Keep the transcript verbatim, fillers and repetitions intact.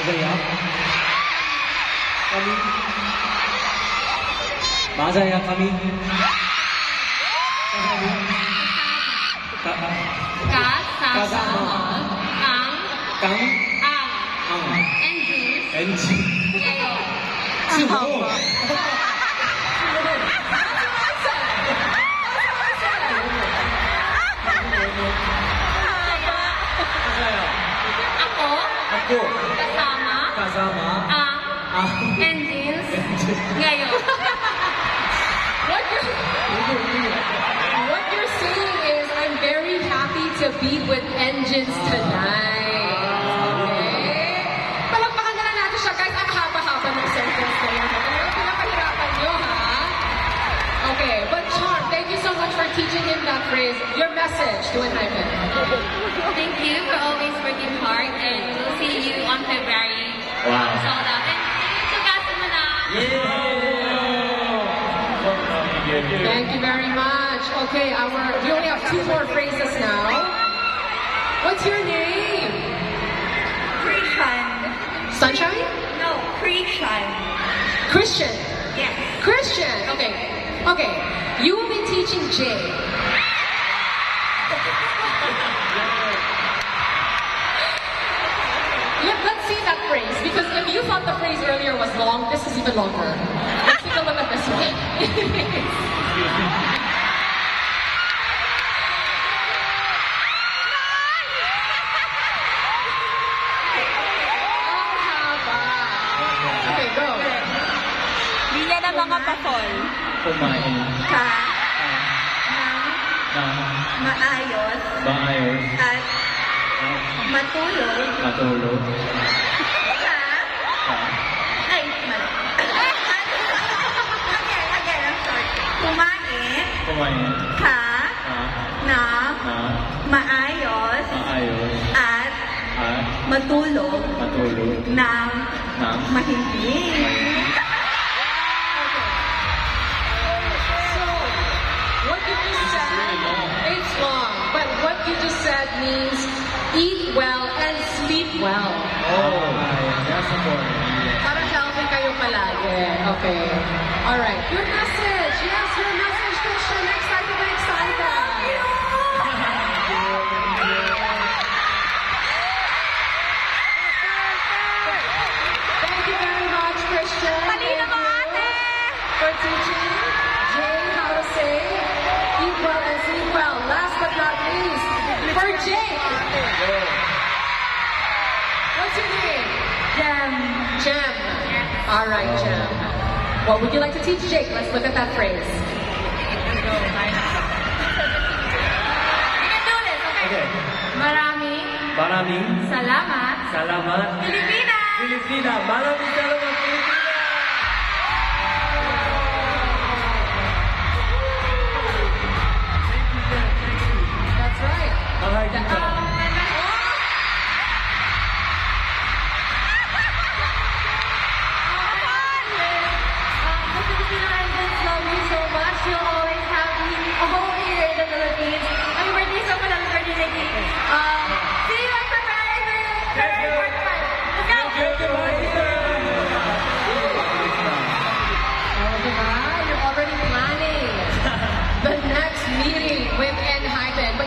맞아요? 까미? 맞아요, 까미? Kasama. Ang. 깡? Ang. 앙. Engines. 엔진. Ngayon. 스모. Ako. Ako. Kasama. Kasama. Ang. Ang. Engines. Ngayon. What you're, what you're saying is, I'm very happy to be with Engines tonight. Okay? Palakpakan na lang natin siya, guys. Ang haba-haba ng sentence na yan. Ano pinapahirapan nyo, ha? Okay, but Char, thank you so much for teaching him that phrase. Your message to Enhypen. Thank you for always working hard, and we'll see you on February. Wow. Sold out. And sugasan mo na. Thank you very much. Okay, our, we only have two more phrases now. What's your name? Christian. Sunshine? No, Christian. Christian. Yes. Christian. Okay. Okay. You will be teaching Jay. Let, let's see that phrase, because if you thought the phrase earlier was long, this is even longer. Let's take a look at this one. Ang haba. Okay, go. Linya ng mga pasol. Kumain. Ka. Na. Ng maayos. Maayos. At matulog. Matulog. Ka. Ka. Ay, mali. Again, again, I'm sorry. Kumain. Kumain. Ka. Ka. Na. Na. Maayos. Maayos. At At. matulog. Matulog. Ng Ng. mahimbing. So, what you just said, it's long, but what you just said means eat well and sleep well. Oh, that's important. Para healthy kayo palagi. Okay. All right. Your message. Yes, your message, Christian. Excited and excited. Thank you very much, Christian. Palina mo, ate! For teaching Jay how to say eat well and sleep well. Last but not least, for Jay. What's your name? Jam. Jem. All right, Jem. What would you like to teach Jake? Let's look at that phrase. You can do this, okay? Okay. Maraming Maraming salamat. salamat. Pilipinas! Pilipina. Maraming salamat, Pilipina. That's right. Mahal kita. The Filipino residents love you so much. You'll always have me a whole year in the Philippines. Happy birthday sa palang birthday na Nikki. Um, see you on February third. Let's go! Oh, diba? You're already planning the next meeting with Enhypen.